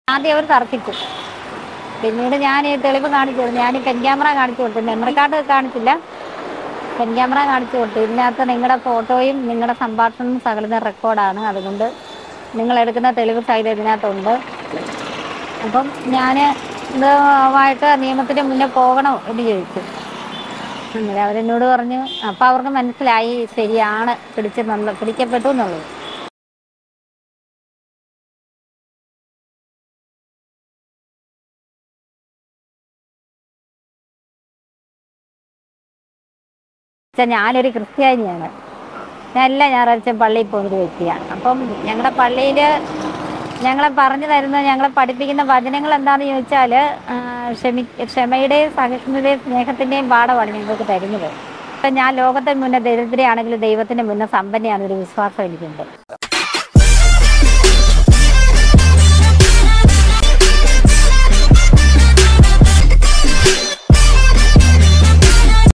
ആദ്യം അവർ തർക്കിച്ചു. പിന്നീട് ഞാൻ ഈ തെളിവ് കാണിച്ചു കൊടുത്തു. ഞാൻ പെൻ ക്യാമറ കാണിച്ചു കൊടുത്തു. മെമ്മറി കാർഡ് കാണിച്ചില്ല, പെൻ ക്യാമറ കാണിച്ചു കൊടുത്തു. ഇതിനകത്ത് നിങ്ങളുടെ ഫോട്ടോയും നിങ്ങളുടെ സംഭാഷണവും സകലത റെക്കോർഡാണ്. അതുകൊണ്ട് നിങ്ങൾ എടുക്കുന്ന തെളിവ് സഹിതം ഇതിനകത്തുണ്ട്. അപ്പം ഞാൻ ഇതുമായിട്ട് നിയമത്തിന് മുന്നേ പോകണോ എന്ന് ചോദിച്ചു. അങ്ങനെ അവരെന്നോട് പറഞ്ഞു. അപ്പം അവർക്ക് മനസ്സിലായി ശരിയാണ് പിടിക്കപ്പെട്ടു എന്നുള്ളത്. ഞാനൊരു ക്രിസ്ത്യാനിയാണ്. ഞാൻ എല്ലാ ഞായറാഴ്ചയും പള്ളിയിൽ പോകുന്നൊരു വ്യക്തിയാണ്. അപ്പം ഞങ്ങളുടെ പള്ളിയിൽ ഞങ്ങളെ പറഞ്ഞു തരുന്ന, ഞങ്ങളെ പഠിപ്പിക്കുന്ന വചനങ്ങൾ എന്താണെന്ന് ചോദിച്ചാൽ ക്ഷമയുടെയും സഹിഷ്ണുതയും സ്നേഹത്തിൻ്റെയും പാഠമാണ് ഞങ്ങൾക്ക് തരുന്നത്. അപ്പം ഞാൻ ലോകത്തിന് മുന്നേ ദരിദ്രയാണെങ്കിലും ദൈവത്തിന് മുന്നേ സമ്പന്നയാണെന്നൊരു വിശ്വാസം എനിക്കുണ്ട്.